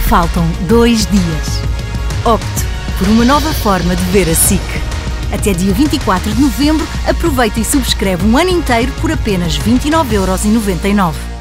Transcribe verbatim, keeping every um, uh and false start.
Faltam dois dias. Opte por uma nova forma de ver a S I C. Até dia vinte e quatro de novembro, aproveita e subscreve um ano inteiro por apenas vinte e nove euros e noventa e nove.